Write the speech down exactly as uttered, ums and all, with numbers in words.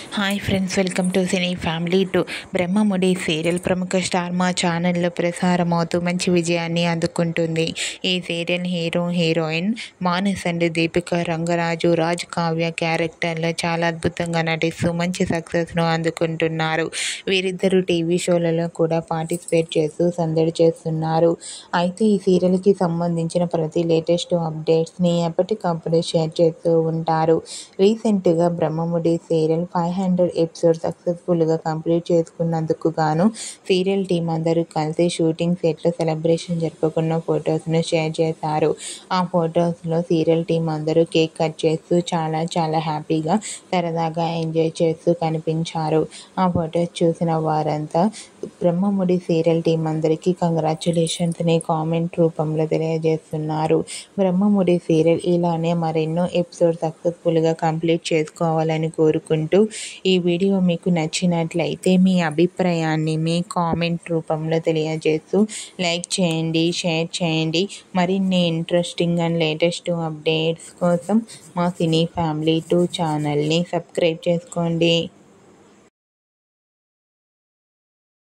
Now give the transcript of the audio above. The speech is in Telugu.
Hi friends, welcome to cine family to Brahmamudi serial ప్రముఖ స్టార్ మా ఛానల్లో ప్రసారమవుతూ మంచి విజయాన్ని అందుకుంటుంది. ఈ serial hero heroine Manas and Deepika Rangaraju Raj Kavya క్యారెక్టర్లో చాలా అద్భుతంగా నటిస్తూ మంచి సక్సెస్ను అందుకుంటున్నారు. వీరిద్దరూ టీవీ షోలలో కూడా పార్టిసిపేట్ చేస్తూ సందడి చేస్తున్నారు. అయితే ఈ సీరియల్కి సంబంధించిన ప్రతి లేటెస్ట్ అప్డేట్స్ని ఎప్పటికప్పుడు షేర్ చేస్తూ ఉంటారు. రీసెంట్గా Brahmamudi serial five hundred episode సక్సెస్ఫుల్గా కంప్లీట్ చేసుకున్నందుకు గాను సీరియల్ టీం అందరూ కలిసి షూటింగ్ సెట్లో సెలబ్రేషన్ జరుపుకున్న ఫొటోస్ను షేర్ చేశారు. ఆ ఫొటోస్లో సీరియల్ టీం అందరూ కేక్ కట్ చేస్తూ చాలా చాలా హ్యాపీగా సరదాగా ఎంజాయ్ చేస్తూ కనిపించారు. ఆ ఫొటోస్ చూసిన వారంతా బ్రహ్మముడి సీరియల్ టీం అందరికీ కంగ్రాచ్యులేషన్స్ని కామెంట్ రూపంలో తెలియజేస్తున్నారు. బ్రహ్మముడి సీరియల్ ఇలానే మరెన్నో ఎపిసోడ్ సక్సెస్ఫుల్గా కంప్లీట్ చేసుకోవాలని కోరుకుంటూ ఈ వీడియో మీకు నచ్చినట్లయితే మీ అభిప్రాయాన్ని మీ కామెంట్ రూపంలో తెలియజేస్తూ లైక్ చేయండి, షేర్ చేయండి. మరిన్ని ఇంట్రెస్టింగ్ అండ్ లేటెస్ట్ అప్డేట్స్ కోసం మా సినీ ఫ్యామిలీ టూ ఛానల్ని సబ్స్క్రైబ్ చేసుకోండి.